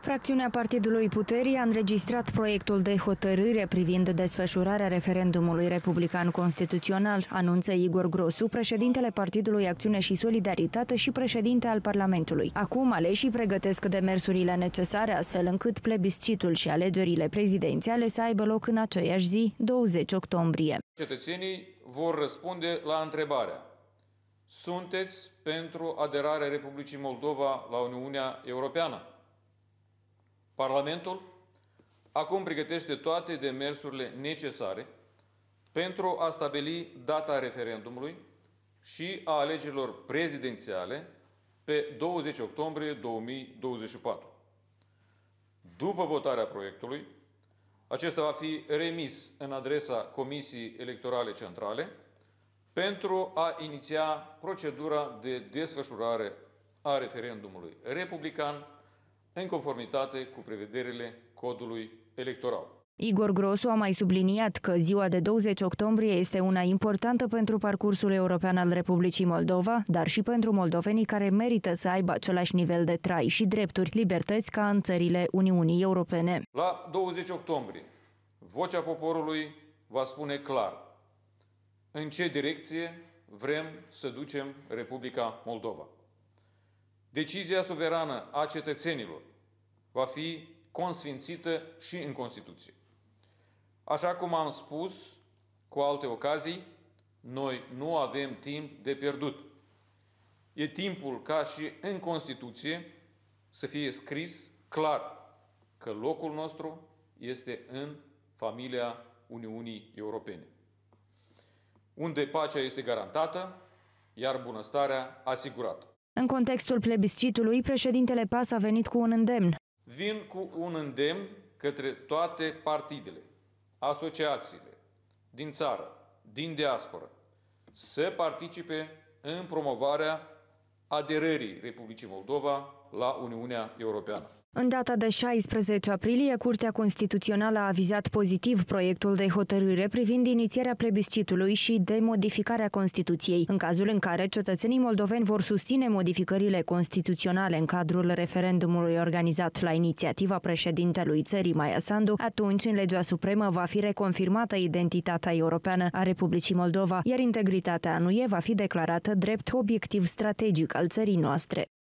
Fracțiunea Partidului Puterii a înregistrat proiectul de hotărâre privind desfășurarea referendumului republican constituțional, anunță Igor Grosu, președintele Partidului Acțiune și Solidaritate și președinte al Parlamentului. Acum aleșii pregătesc demersurile necesare astfel încât plebiscitul și alegerile prezidențiale să aibă loc în aceeași zi, 20 octombrie. Cetățenii vor răspunde la întrebarea: sunteți pentru aderarea Republicii Moldova la Uniunea Europeană? Parlamentul acum pregătește toate demersurile necesare pentru a stabili data referendumului și a alegerilor prezidențiale pe 20 octombrie 2024. După votarea proiectului, acesta va fi remis în adresa Comisiei Electorale Centrale pentru a iniția procedura de desfășurare a referendumului republican în conformitate cu prevederile codului electoral. Igor Grosu a mai subliniat că ziua de 20 octombrie este una importantă pentru parcursul european al Republicii Moldova, dar și pentru moldovenii care merită să aibă același nivel de trai și drepturi, libertăți ca în țările Uniunii Europene. La 20 octombrie, vocea poporului va spune clar în ce direcție vrem să ducem Republica Moldova. Decizia suverană a cetățenilor va fi consfințită și în Constituție. Așa cum am spus cu alte ocazii, noi nu avem timp de pierdut. E timpul ca și în Constituție să fie scris clar că locul nostru este în familia Uniunii Europene, unde pacea este garantată, iar bunăstarea asigurată. În contextul plebiscitului, președintele PAS a venit cu un îndemn. Vin cu un îndemn către toate partidele, asociațiile din țară, din diasporă, să participe în promovarea aderării Republicii Moldova la Uniunea Europeană. În data de 16 aprilie, Curtea Constituțională a avizat pozitiv proiectul de hotărâre privind inițierea plebiscitului și de modificarea Constituției. În cazul în care cetățenii moldoveni vor susține modificările constituționale în cadrul referendumului organizat la inițiativa președintelui țării, Maia Sandu, atunci în legea supremă va fi reconfirmată identitatea europeană a Republicii Moldova, iar integritatea UE va fi declarată drept obiectiv strategic al țării noastre.